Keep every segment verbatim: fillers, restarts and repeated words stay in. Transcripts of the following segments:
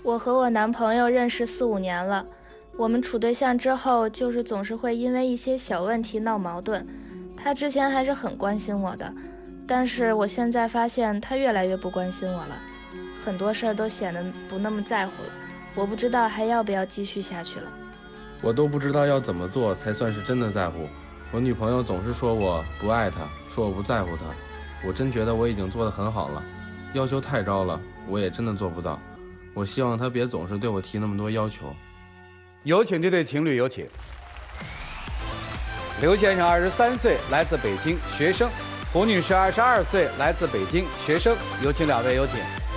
我和我男朋友认识四五年了，我们处对象之后，就是总是会因为一些小问题闹矛盾。他之前还是很关心我的，但是我现在发现他越来越不关心我了，很多事儿都显得不那么在乎了。我不知道还要不要继续下去了。 我都不知道要怎么做才算是真的在乎。我女朋友总是说我不爱她，说我不在乎她。我真觉得我已经做得很好了，要求太高了，我也真的做不到。我希望她别总是对我提那么多要求。 有请这对情侣，有请。刘先生二十三岁，来自北京，学生；胡女士二十二岁，来自北京，学生。有请两位，有请。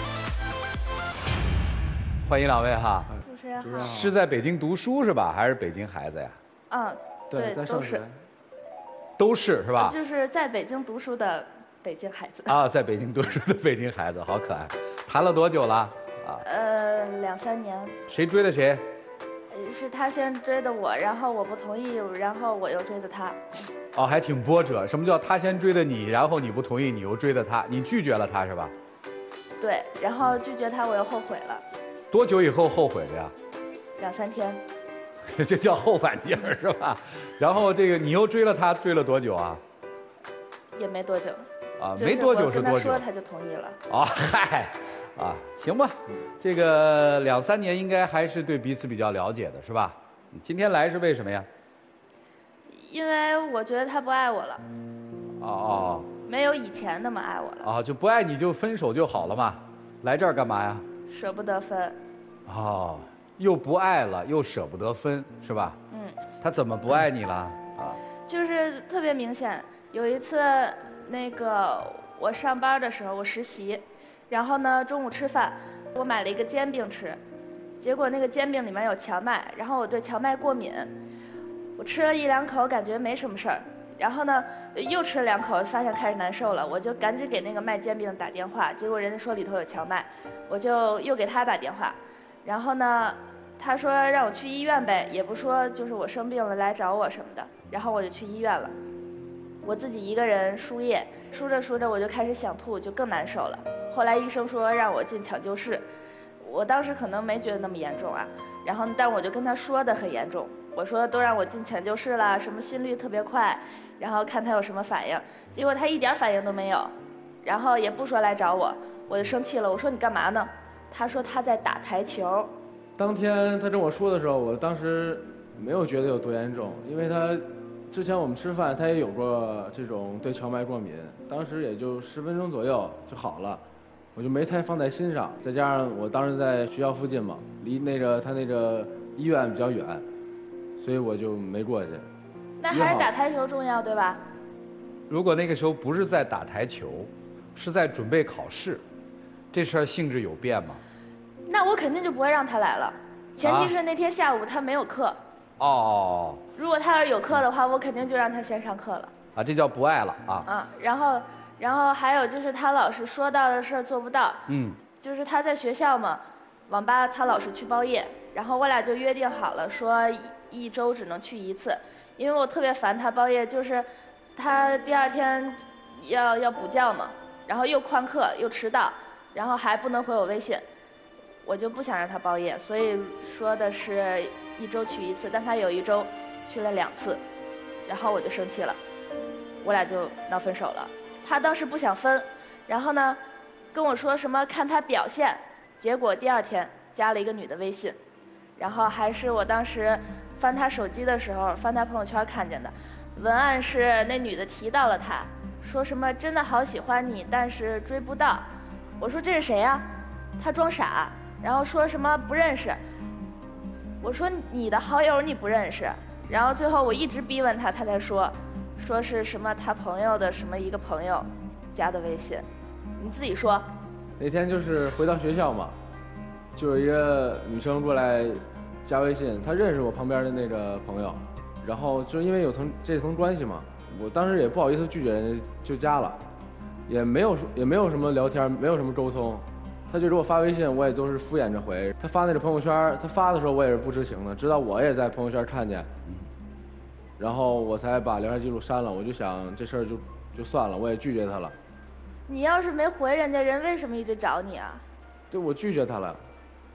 欢迎两位哈。 主持人好。 是在北京读书是吧？还是北京孩子呀？ 嗯，对，都是。 都是是吧？ 就是在北京读书的北京孩子。 啊，在北京读书的北京孩子，好可爱。谈了多久了？啊。 呃，两三年。 谁追的谁？ 是他先追的我，然后我不同意，然后我又追的他。 哦，还挺波折。什么叫他先追的你，然后你不同意，你又追的他？你拒绝了他是吧？ 对，然后拒绝他，我又后悔了。 多久以后后悔的呀？ 两三天。 这叫后反劲儿是吧？然后这个你又追了他，追了多久啊？ 也没多久。 啊，没多久是多久？ 我跟他说他就同意了。 啊，嗨。啊，行吧，这个两三年应该还是对彼此比较了解的，是吧？你今天来是为什么呀？ 因为我觉得他不爱我了。 哦哦。 没有以前那么爱我了。 啊，就不爱你就分手就好了嘛？来这儿干嘛呀？ 舍不得分。 哦，又不爱了，又舍不得分，是吧？ 嗯。 他怎么不爱你了？啊？ 就是特别明显，有一次那个我上班的时候，我实习。然后呢，中午吃饭，我买了一个煎饼吃，结果那个煎饼里面有荞麦，然后我对荞麦过敏，我吃了一两口，感觉没什么事儿，然后呢，又吃了两口，发现开始难受了，我就赶紧给那个卖煎饼的打电话，结果人家说里头有荞麦，我就又给他打电话，然后呢，他说让我去医院呗，也不说就是我生病了来找我什么的，然后我就去医院了，我自己一个人输液，输着输着我就开始想吐，就更难受了。后来医生说让我进抢救室，我当时可能没觉得那么严重啊，然后但我就跟他说的很严重，我说都让我进抢救室了，什么心率特别快，然后看他有什么反应，结果他一点反应都没有，然后也不说来找我，我就生气了，我说你干嘛呢？他说他在打台球。 当天他跟我说的时候，我当时没有觉得有多严重，因为他之前我们吃饭他也有过这种对荞麦过敏，当时也就十分钟左右就好了。我就没太放在心上，再加上我当时在学校附近嘛，离那个他那个医院比较远，所以我就没过去。 那还是打台球重要，对吧？ 如果那个时候不是在打台球，是在准备考试，这事儿性质有变吗？ 那我肯定就不会让他来了，前提是那天下午他没有课。 哦。 如果他要是有课的话，我肯定就让他先上课了。 啊，这叫不爱了啊。 嗯，然后。然后还有就是他老是说到的事儿做不到， 嗯， 就是他在学校嘛，网吧他老是去包夜，然后我俩就约定好了，说一一周只能去一次，因为我特别烦他包夜，就是他第二天要要补觉嘛，然后又旷课又迟到，然后还不能回我微信，我就不想让他包夜，所以说的是一周去一次，但他有一周去了两次，然后我就生气了，我俩就闹分手了。他当时不想分，然后呢，跟我说什么看他表现，结果第二天加了一个女的微信，然后还是我当时翻他手机的时候，翻他朋友圈看见的，文案是那女的提到了他，说什么真的好喜欢你，但是追不到。我说这是谁呀？他装傻，然后说什么不认识。我说你的好友你不认识，然后最后我一直逼问他，他才说。说是什么他朋友的什么一个朋友加的微信，你自己说。 那天就是回到学校嘛，就有一个女生过来加微信，她认识我旁边的那个朋友，然后就因为有层这层关系嘛，我当时也不好意思拒绝人家，就加了，也没有也没有什么聊天，没有什么沟通，她就给我发微信，我也都是敷衍着回。她发那个朋友圈，她发的时候我也是不知情的，直到我也在朋友圈看见。然后我才把聊天记录删了，我就想这事儿就就算了，我也拒绝他了。 你要是没回人家，人为什么一直找你啊？ 对，我拒绝他了。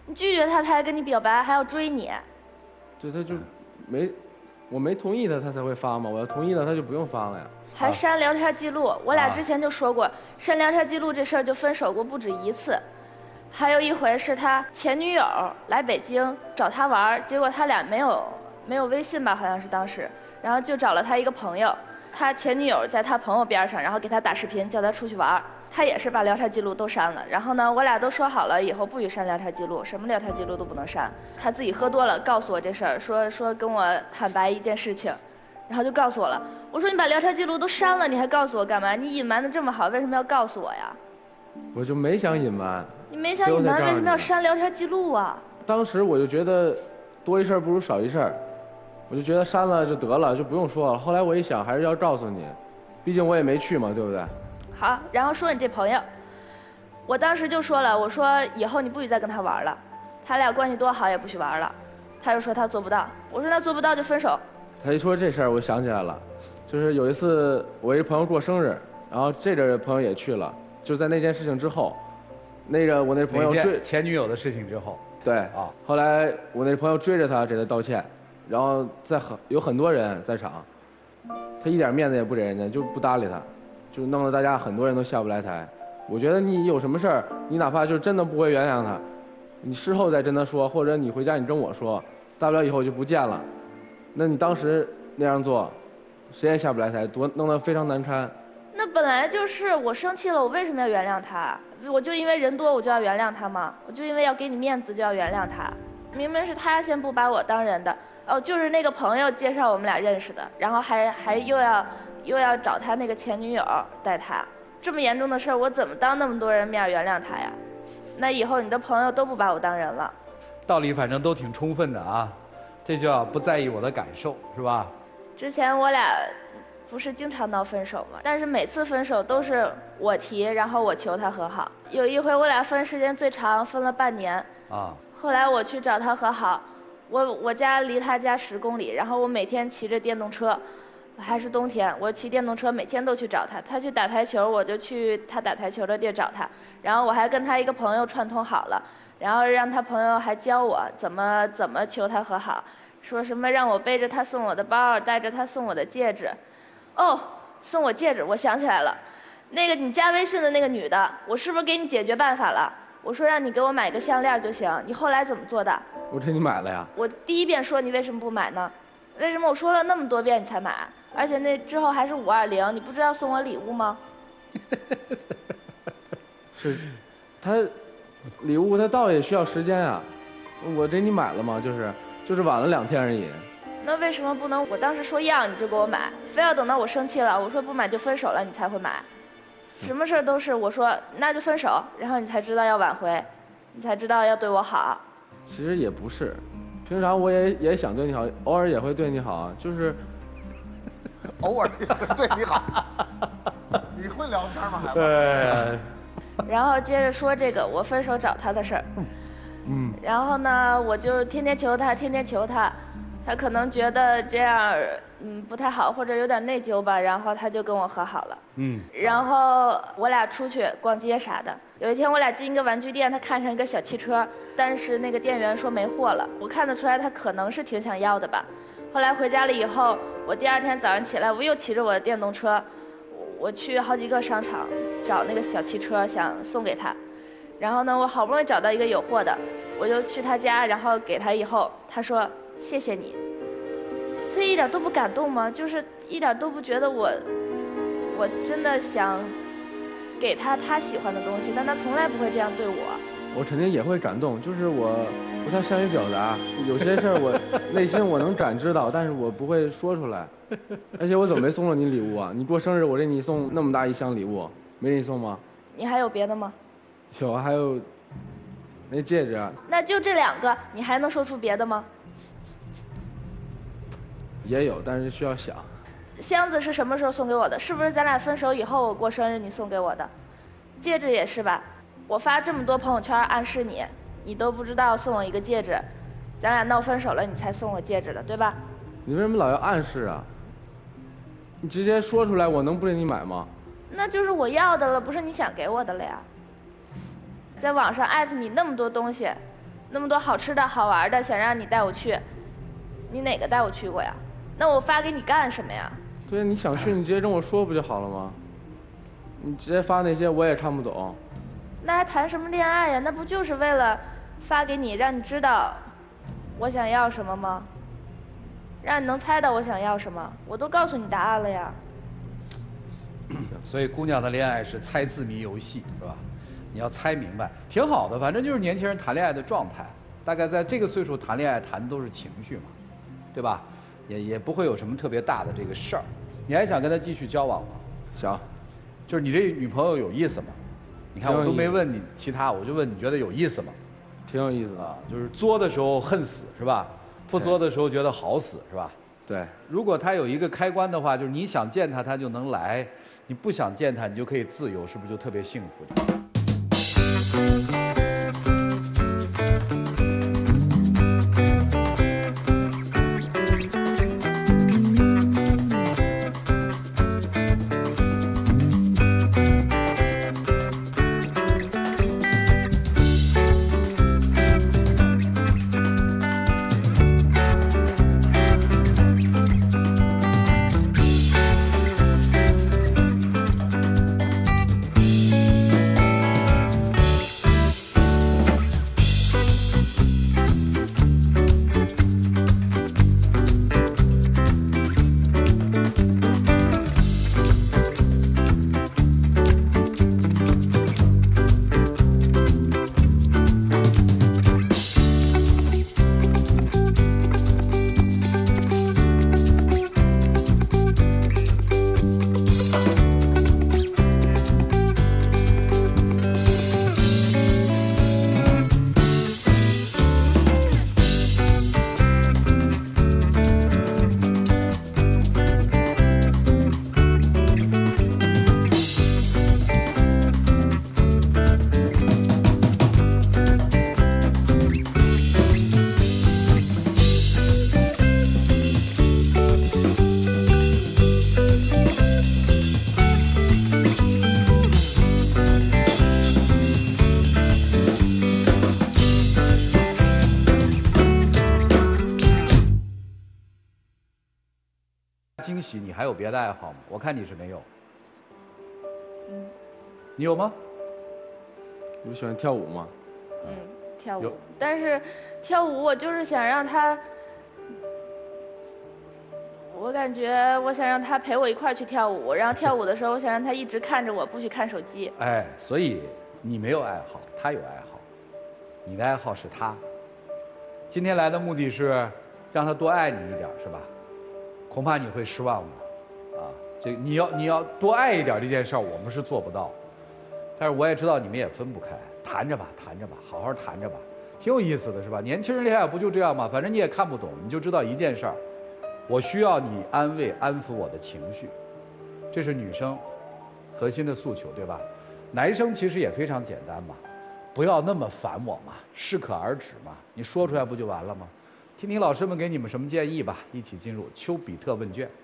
你拒绝他，他还跟你表白，还要追你。 对，他就没，我没同意他，他才会发嘛。我要同意了，他就不用发了呀。 还删聊天记录，我俩啊之前就说过，删聊天记录这事儿就分手过不止一次。还有一回是他前女友来北京找他玩儿，结果他俩没有没有微信吧，好像是当时，然后就找了他一个朋友，他前女友在他朋友边上，然后给他打视频叫他出去玩儿，他也是把聊天记录都删了。然后呢，我俩都说好了以后不许删聊天记录，什么聊天记录都不能删。他自己喝多了告诉我这事儿，说说跟我坦白一件事情，然后就告诉我了。我说你把聊天记录都删了，你还告诉我干嘛？你隐瞒的这么好，为什么要告诉我呀？ 我就没想隐瞒。 你没想隐瞒，为什么要删聊天记录啊？ 当时我就觉得多一事不如少一事，我就觉得删了就得了，就不用说了。后来我一想，还是要告诉你，毕竟我也没去嘛，对不对？ 好，然后说你这朋友，我当时就说了，我说以后你不许再跟他玩了，他俩关系多好也不许玩了。他就说他做不到，我说那做不到就分手。 他一说这事儿，我想起来了，就是有一次我一个朋友过生日，然后这个朋友也去了，就在那件事情之后，那个我那朋友追前女友的事情之后， 对啊， 后来我那朋友追着他给他道歉，然后在很有很多人在场，他一点面子也不给人家，就不搭理他，就弄得大家很多人都下不来台。我觉得你有什么事儿，你哪怕就真的不会原谅他，你事后再跟他说，或者你回家你跟我说，大不了以后就不见了。那你当时那样做，谁也下不来台，多弄得非常难堪。 那本来就是我生气了，我为什么要原谅他？我就因为人多我就要原谅他吗？我就因为要给你面子就要原谅他？明明是他先不把我当人的，哦，就是那个朋友介绍我们俩认识的，然后还还又要又要找他那个前女友带他，这么严重的事儿，我怎么当那么多人面原谅他呀？那以后你的朋友都不把我当人了。 道理反正都挺充分的啊，这叫不在意我的感受，是吧？ 之前我俩不是经常闹分手吗？但是每次分手都是我提，然后我求他和好。有一回我俩分时间最长，分了半年。 啊。 后来我去找他和好，我我家离他家十公里，然后我每天骑着电动车，还是冬天，我骑电动车每天都去找他。他去打台球，我就去他打台球的地儿找他。然后我还跟他一个朋友串通好了，然后让他朋友还教我怎么怎么求他和好，说什么让我背着他送我的包，带着他送我的戒指。哦，送我戒指，我想起来了，那个你加微信的那个女的，我是不是给你解决办法了？我说让你给我买个项链就行，你后来怎么做的？ 我给你买了呀。 我第一遍说你为什么不买呢？为什么我说了那么多遍你才买？而且那之后还是五二零，你不知道送我礼物吗？ 是，他礼物他到也需要时间啊，我给你买了嘛，就是就是晚了两天而已。 那为什么不能我当时说要你就给我买，非要等到我生气了，我说不买就分手了你才会买？什么事儿都是我说那就分手，然后你才知道要挽回，你才知道要对我好。 其实也不是，平常我也也想对你好，偶尔也会对你好，就是偶尔也会对你好。你会聊天吗，孩子？ 对。 然后接着说这个我分手找他的事儿。 嗯。 然后呢，我就天天求他，天天求他。他可能觉得这样，嗯，不太好，或者有点内疚吧，然后他就跟我和好了。 嗯。 然后我俩出去逛街啥的。有一天我俩进一个玩具店，他看上一个小汽车，但是那个店员说没货了。我看得出来他可能是挺想要的吧。后来回家了以后，我第二天早上起来，我又骑着我的电动车，我去好几个商场找那个小汽车，想送给他。然后呢，我好不容易找到一个有货的，我就去他家，然后给他以后，他说谢谢你。他一点都不感动吗？就是一点都不觉得我，我真的想给他他喜欢的东西，但他从来不会这样对我。 我肯定也会感动，就是我不太善于表达，有些事儿我内心我能感知到，但是我不会说出来。而且我怎么没送了你礼物啊？你过生日我给你送那么大一箱礼物，没给你送吗？ 你还有别的吗？ 有啊，还有那戒指。 那就这两个，你还能说出别的吗？ 也有，但是需要想。 箱子是什么时候送给我的？是不是咱俩分手以后我过生日你送给我的？戒指也是吧？我发这么多朋友圈暗示你，你都不知道送我一个戒指，咱俩闹分手了你才送我戒指的，对吧？ 你为什么老要暗示啊？你直接说出来，我能不给你买吗？ 那就是我要的了，不是你想给我的了呀。在网上艾特你那么多东西， 那么多好吃的好玩的，想让你带我去，你哪个带我去过呀？那我发给你干什么呀？ 对，你想去你直接跟我说不就好了吗？你直接发那些我也看不懂。 那还谈什么恋爱呀？那不就是为了发给你，让你知道我想要什么吗？让你能猜到我想要什么，我都告诉你答案了呀。 所以姑娘的恋爱是猜字谜游戏，是吧？你要猜明白，挺好的。反正就是年轻人谈恋爱的状态，大概在这个岁数谈恋爱谈的都是情绪嘛，对吧？也也不会有什么特别大的这个事儿。你还想跟他继续交往吗？ 想。 就是你这女朋友有意思吗？你看我都没问你其他，我就问你觉得有意思吗？ 挺有意思的啊，就是作的时候恨死是吧？不作的时候觉得好死是吧？ 对。 如果他有一个开关的话，就是你想见他，他就能来；你不想见他，你就可以自由，是不是就特别幸福？惊喜，你还有别的爱好吗？我看你是没有。 嗯。 你有吗？ 你不喜欢跳舞吗？ 嗯，跳舞。但是跳舞我就是想让他，我感觉我想让他陪我一块儿去跳舞，然后跳舞的时候我想让他一直看着我，不许看手机。 哎，所以你没有爱好，他有爱好，你的爱好是他。今天来的目的是让他多爱你一点，是吧？恐怕你会失望的，啊，这你要你要多爱一点这件事儿，我们是做不到。但是我也知道你们也分不开，谈着吧，谈着吧，好好谈着吧，挺有意思的，是吧？年轻人恋爱不就这样吗？反正你也看不懂，你就知道一件事儿，我需要你安慰安抚我的情绪，这是女生核心的诉求，对吧？男生其实也非常简单嘛，不要那么烦我嘛，适可而止嘛，你说出来不就完了吗？听听老师们给你们什么建议吧，一起进入丘比特问卷。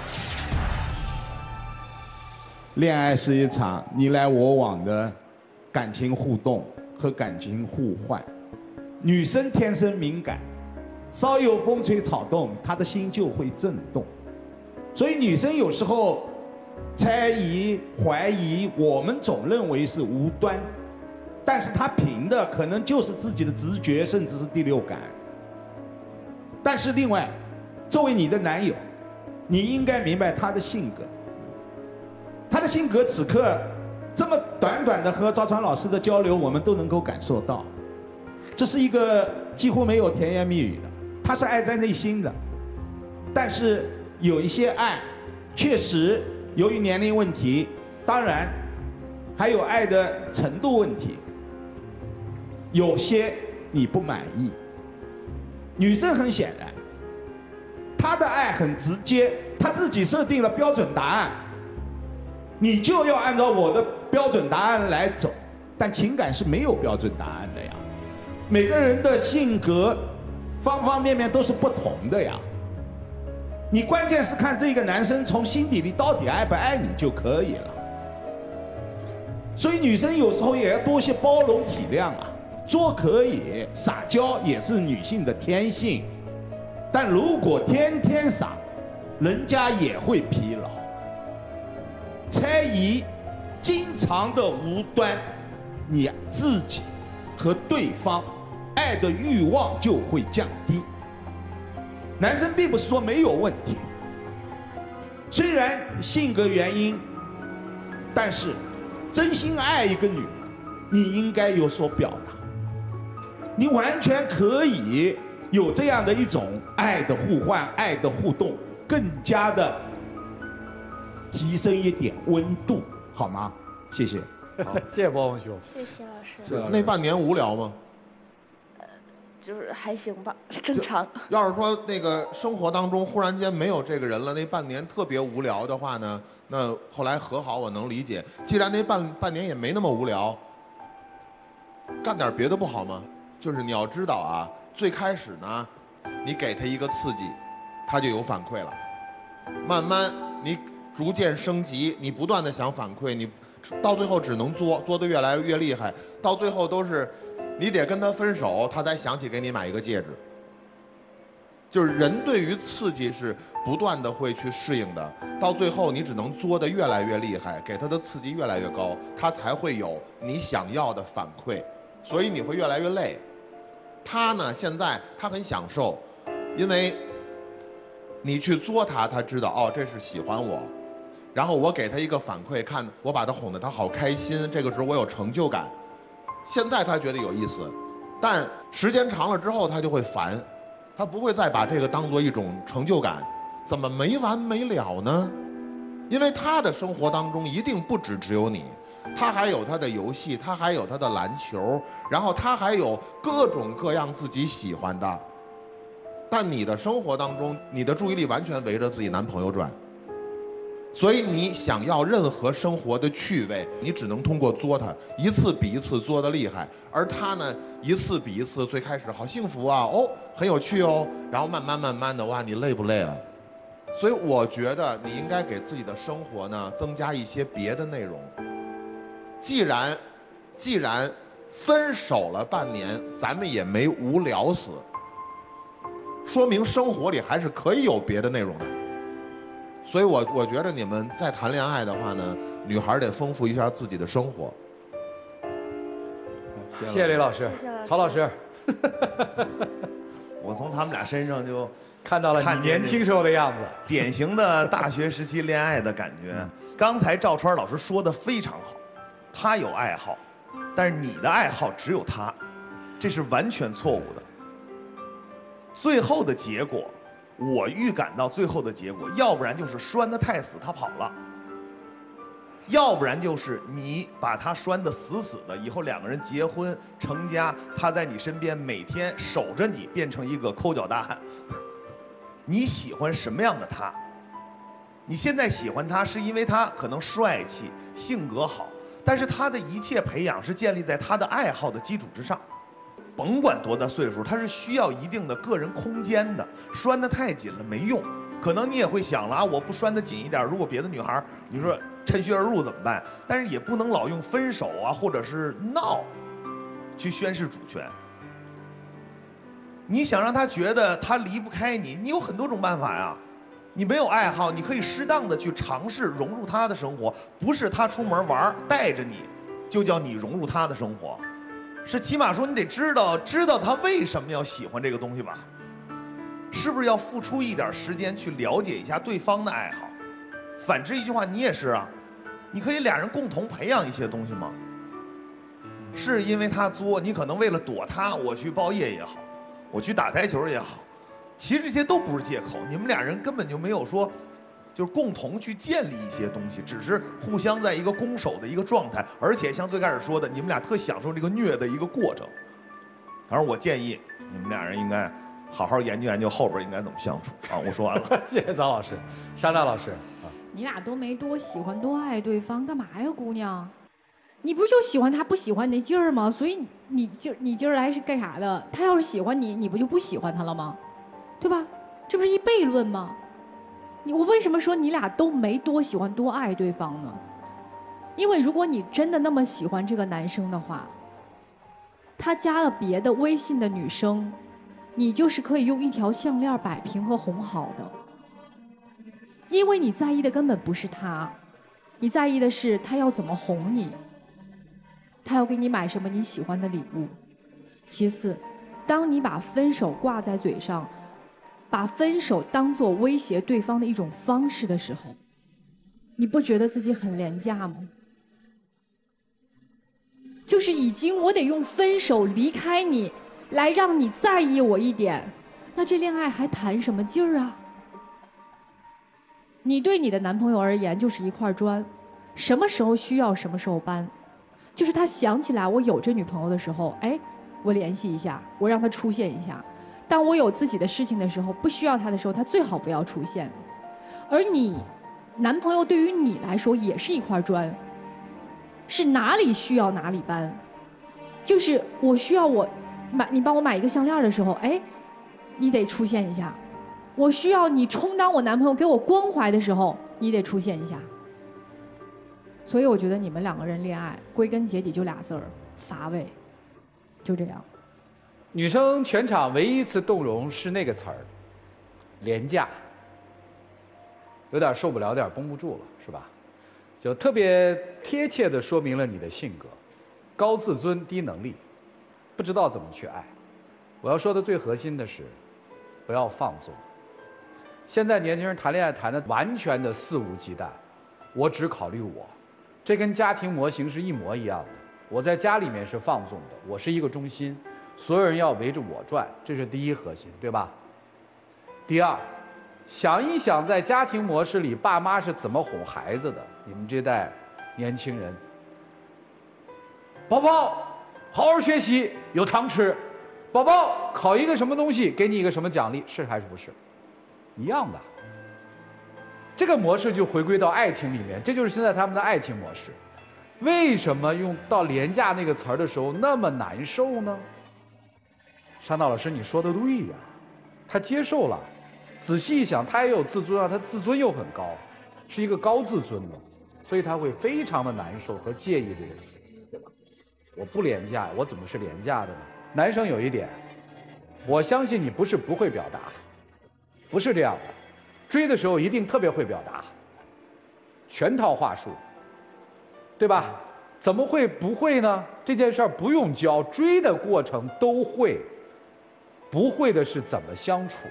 恋爱是一场你来我往的感情互动和感情互换。女生天生敏感，稍有风吹草动，她的心就会震动。所以女生有时候猜疑、怀疑，我们总认为是无端，但是她凭的可能就是自己的直觉，甚至是第六感。但是另外，作为你的男友，你应该明白他的性格。他的性格此刻这么短短的和赵传老师的交流，我们都能够感受到，这是一个几乎没有甜言蜜语的，他是爱在内心的。但是有一些爱，确实由于年龄问题，当然还有爱的程度问题，有些你不满意。女生很显然，她的爱很直接，她自己设定了标准答案，你就要按照我的标准答案来走。但情感是没有标准答案的呀，每个人的性格方方面面都是不同的呀。你关键是看这个男生从心底里到底爱不爱你就可以了。所以女生有时候也要多些包容体谅啊。 作可以，撒娇也是女性的天性，但如果天天撒，人家也会疲劳。猜疑经常的无端，你自己和对方爱的欲望就会降低。男生并不是说没有问题，虽然性格原因，但是真心爱一个女人，你应该有所表达。你完全可以有这样的一种爱的互换、爱的互动，更加的提升一点温度，好吗？谢谢。 好，谢谢波峰兄。 谢谢老师。 是那半年无聊吗？ 就是还行吧，正常。 要是说那个生活当中忽然间没有这个人了，那半年特别无聊的话呢，那后来和好我能理解。既然那半半年也没那么无聊，干点别的不好吗？就是你要知道啊，最开始呢，你给他一个刺激，他就有反馈了。慢慢你逐渐升级，你不断的想反馈，你到最后只能作，作得越来越厉害，到最后都是你得跟他分手，他才想起给你买一个戒指。就是人对于刺激是不断的会去适应的，到最后你只能作得越来越厉害，给他的刺激越来越高，他才会有你想要的反馈，所以你会越来越累。他呢，现在他很享受，因为你去作他，他知道哦，这是喜欢我，然后我给他一个反馈，看我把他哄得他好开心，这个时候我有成就感。现在他觉得有意思，但时间长了之后他就会烦，他不会再把这个当做一种成就感，怎么没完没了呢？因为他的生活当中一定不只只有你，他还有他的游戏，他还有他的篮球，然后他还有各种各样自己喜欢的。但你的生活当中，你的注意力完全围着自己男朋友转，所以你想要任何生活的趣味，你只能通过作他，一次比一次作得厉害，而他呢，一次比一次，最开始好幸福啊，哦，很有趣哦，然后慢慢慢慢的，哇，你累不累了？所以我觉得你应该给自己的生活呢增加一些别的内容。既然，既然分手了半年，咱们也没无聊死，说明生活里还是可以有别的内容的。所以我我觉得你们在谈恋爱的话呢，女孩得丰富一下自己的生活。 谢谢李老师， 谢谢老师曹老师。 我从他们俩身上就看到了你年轻时候的样子， 典型的大学时期恋爱的感觉。刚才赵川老师说的非常好，他有爱好，但是你的爱好只有他，这是完全错误的。最后的结果，我预感到最后的结果，要不然就是拴得太死，他跑了；要不然就是你把他拴得死死的，以后两个人结婚成家，他在你身边每天守着你，变成一个抠脚大汉。你喜欢什么样的他？你现在喜欢他是因为他可能帅气、性格好，但是他的一切培养是建立在他的爱好的基础之上。甭管多大岁数，他是需要一定的个人空间的，拴得太紧了没用。可能你也会想了啊，我不拴得紧一点，如果别的女孩，你说趁虚而入怎么办？但是也不能老用分手啊，或者是闹，去宣示主权。你想让他觉得他离不开你，你有很多种办法呀。你没有爱好，你可以适当的去尝试融入他的生活，不是他出门玩带着你，就叫你融入他的生活。是起码说你得知道知道他为什么要喜欢这个东西吧，是不是要付出一点时间去了解一下对方的爱好？反之一句话，你也是啊，你可以俩人共同培养一些东西吗？是因为他作，你可能为了躲他，我去包夜也好，我去打台球也好，其实这些都不是借口，你们俩人根本就没有说就是共同去建立一些东西，只是互相在一个攻守的一个状态，而且像最开始说的，你们俩特享受这个虐的一个过程。当然，我建议你们俩人应该好好研究研究后边应该怎么相处啊。我说完了， 谢谢曹老师，沙娜老师啊。 你俩都没多喜欢多爱对方，干嘛呀，姑娘？你不就喜欢他不喜欢你那劲儿吗？所以你今你今儿来是干啥的？他要是喜欢你，你不就不喜欢他了吗？对吧？这不是一悖论吗？你我为什么说你俩都没多喜欢多爱对方呢？因为如果你真的那么喜欢这个男生的话， 他加了别的微信的女生，你就是可以用一条项链摆平和哄好的。因为你在意的根本不是他，你在意的是他要怎么哄你，他要给你买什么你喜欢的礼物。其次，当你把分手挂在嘴上，把分手当作威胁对方的一种方式的时候，你不觉得自己很廉价吗？就是已经我得用分手离开你，来让你在意我一点，那这恋爱还谈什么劲儿啊？你对你的男朋友而言就是一块砖，什么时候需要什么时候搬，就是他想起来我有这女朋友的时候，哎，我联系一下，我让他出现一下。当我有自己的事情的时候，不需要他的时候，他最好不要出现。而你，男朋友对于你来说也是一块砖，是哪里需要哪里搬。就是我需要我买，你帮我买一个项链的时候，哎，你得出现一下。我需要你充当我男朋友给我关怀的时候，你得出现一下。所以我觉得你们两个人恋爱归根结底就俩字儿：乏味。就这样。 女生全场唯一一次动容是那个词儿，廉价，有点受不了，有点绷不住了，是吧？就特别贴切地说明了你的性格：高自尊、低能力，不知道怎么去爱。我要说的最核心的是，不要放纵。现在年轻人谈恋爱谈的完全的肆无忌惮，我只考虑我，这跟家庭模型是一模一样的。我在家里面是放纵的，我是一个中心，所有人要围着我转，这是第一核心，对吧？第二，想一想在家庭模式里爸妈是怎么哄孩子的，你们这代年轻人，宝宝好好学习，有糖吃，宝宝考一个什么东西给你一个什么奖励，是还是不是？一样的。这个模式就回归到爱情里面，这就是现在他们的爱情模式。为什么用到廉价那个词儿的时候那么难受呢？山道老师，你说的对呀，他接受了。仔细一想，他也有自尊啊，他自尊又很高，是一个高自尊的，所以他会非常的难受和介意这个词，对吧？我不廉价，我怎么是廉价的呢？男生有一点，我相信你不是不会表达，不是这样的，追的时候一定特别会表达，全套话术。对吧？怎么会不会呢？这件事儿不用教，追的过程都会。不会的是怎么相处，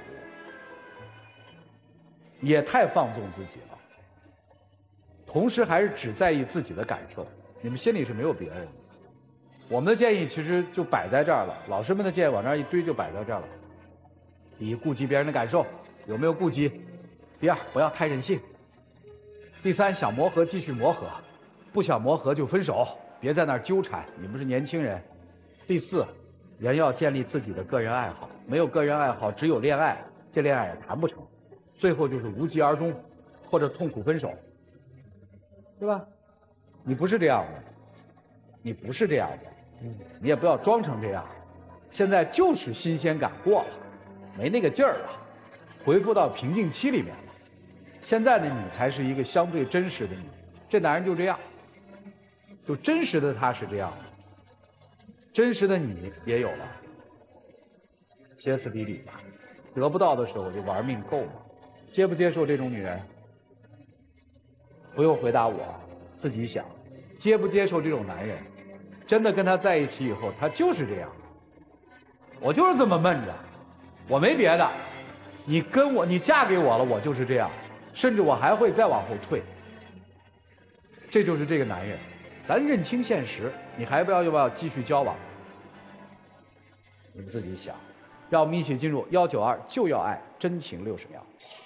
也太放纵自己了。同时还是只在意自己的感受，你们心里是没有别人的。我们的建议其实就摆在这儿了，老师们的建议往那儿一堆就摆在这儿了。第一，顾及别人的感受，有没有顾及？第二，不要太任性。第三，想磨合继续磨合。不想磨合就分手，别在那儿纠缠，你们是年轻人。第四，人要建立自己的个人爱好，没有个人爱好，只有恋爱，这恋爱也谈不成。最后就是无疾而终，或者痛苦分手，对吧？你不是这样的，你不是这样的，你也不要装成这样。现在就是新鲜感过了，没那个劲儿了，回复到平静期里面了。现在的你才是一个相对真实的你，这男人就这样。就真实的他是这样的，真实的你也有了，歇斯底里吧，得不到的时候就玩命够嘛。接不接受这种女人？不用回答我，自己想。接不接受这种男人？真的跟他在一起以后，他就是这样。我就是这么闷着，我没别的。你跟我，你嫁给我了，我就是这样，甚至我还会再往后退。这就是这个男人。咱认清现实，你还不要要不要继续交往？你们自己想。让我们一起进入幺九二就要爱真情六十秒。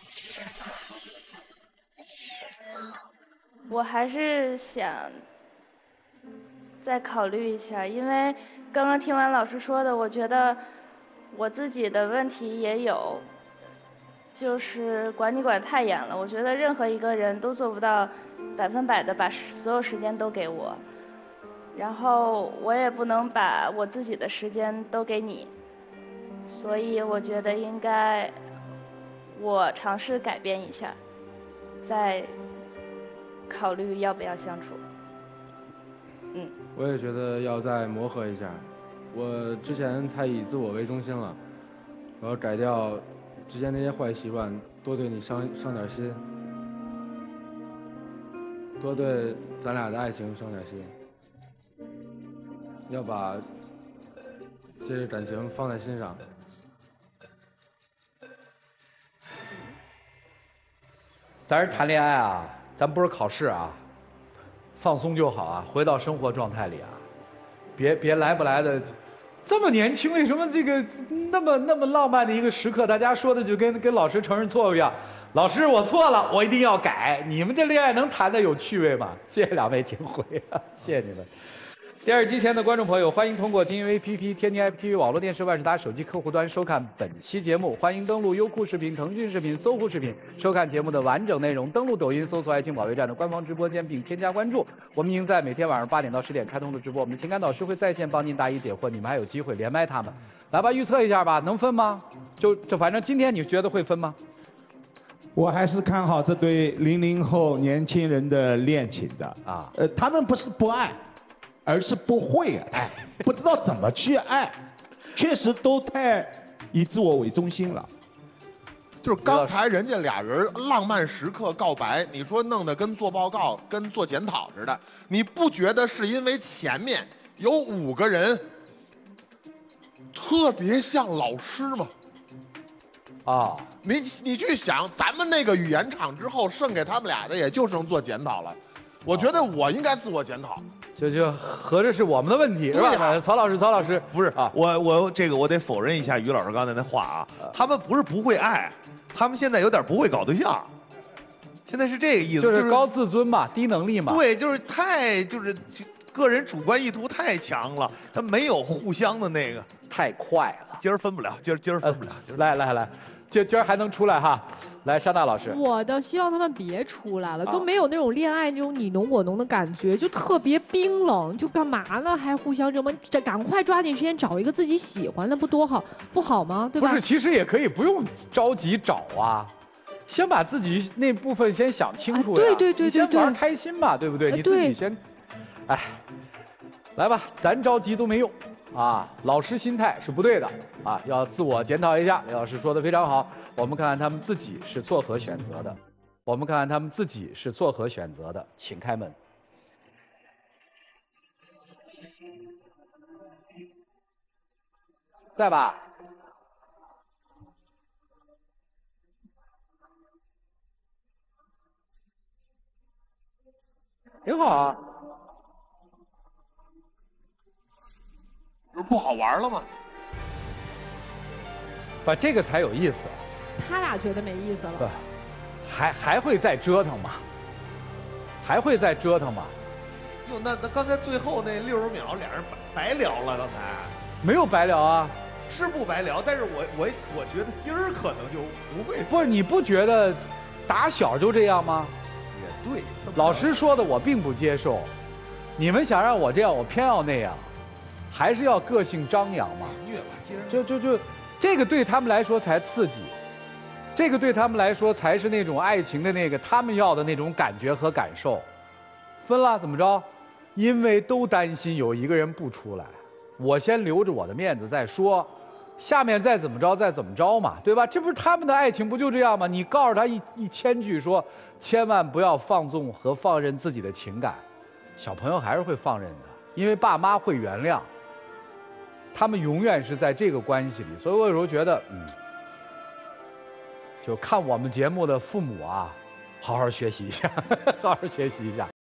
我还是想再考虑一下，因为刚刚听完老师说的，我觉得我自己的问题也有，就是管你管太严了。我觉得任何一个人都做不到百分百的把所有时间都给我，然后我也不能把我自己的时间都给你，所以我觉得应该我尝试改变一下，再考虑要不要相处。嗯， 我也觉得要再磨合一下。 我之前太以自我为中心了，我要改掉之前那些坏习惯，多对你伤伤点心，多对咱俩的爱情伤点心，要把这个感情放在心上。 咱是谈恋爱啊，咱不是考试啊，放松就好啊，回到生活状态里啊，别别来不来的，这么年轻，为什么这个那么那么浪漫的一个时刻，大家说的就跟跟老师承认错误一样，老师我错了，我一定要改。你们这恋爱能谈的有趣味吗？谢谢两位请回，谢谢你们。电视机前的观众朋友，欢迎通过金鹰 A P P、天津 F T V 网络电视、万事达手机客户端收看本期节目。欢迎登录优酷视频、腾讯视频、搜狐视频收看节目的完整内容。登录抖音搜索“爱情保卫战”的官方直播间，并添加关注。我们已经在每天晚上八点到十点开通的直播，我们的情感导师会在线帮您答疑解惑，你们还有机会连麦他们。来吧，预测一下吧，能分吗？就就反正今天你觉得会分吗？ 我还是看好这对零零后年轻人的恋情的啊。 呃，他们不是不爱。而是不会爱，不知道怎么去爱，确实都太以自我为中心了。 就是刚才人家俩人浪漫时刻告白，你说弄得跟做报告、跟做检讨似的，你不觉得是因为前面有五个人特别像老师吗？ 啊， 你你去想，咱们那个语言场之后，剩给他们俩的也就剩做检讨了。我觉得我应该自我检讨。 就就合着是我们的问题，是吧？曹老师，曹老师不是啊，我我这个我得否认一下于老师刚才那话啊，他们不是不会爱，他们现在有点不会搞对象，现在是这个意思， 就是高自尊嘛，低能力嘛。 对，就是太就是个人主观意图太强了，他没有互相的那个， 太快了， 今儿分不了，今儿今儿分不了，今儿来来来，今今儿还能出来哈。来，沙大老师， 我倒希望他们别出来了，都没有那种恋爱那种你侬我侬的感觉，就特别冰冷，就干嘛呢？还互相折磨，这赶快抓紧时间找一个自己喜欢的，不多好，不好吗？对吧？ 不是，其实也可以不用着急找啊，先把自己那部分先想清楚呀。 对对对对对， 先玩开心嘛，对不对？你自己先，哎，来吧，咱着急都没用啊，老师心态是不对的啊，要自我检讨一下。李老师说的非常好。我们看看他们自己是作何选择的，我们看看他们自己是作何选择的，请开门。在吧？挺好啊。 不是不好玩了吗？ 把这个才有意思。 他俩觉得没意思了。 对，还还会再折腾吗？还会再折腾吗？ 哟，那那刚才最后那六十秒，俩人白白聊了，刚才没有白聊啊， 是不白聊，但是我我我觉得今儿可能就不会。 不是，你不觉得打小就这样吗？ 也对， 老师说的我并不接受，你们想让我这样，我偏要那样，还是要个性张扬嘛？ 虐吧，接着就就就，这个对他们来说才刺激。这个对他们来说才是那种爱情的那个他们要的那种感觉和感受。分了怎么着？因为都担心有一个人不出来，我先留着我的面子再说，下面再怎么着再怎么着嘛，对吧？这不是他们的爱情不就这样吗？你告诉他一一千句说，千万不要放纵和放任自己的情感，小朋友还是会放任的，因为爸妈会原谅。他们永远是在这个关系里，所以我有时候觉得，嗯。就看我们节目的父母啊，好好学习一下，好好学习一下。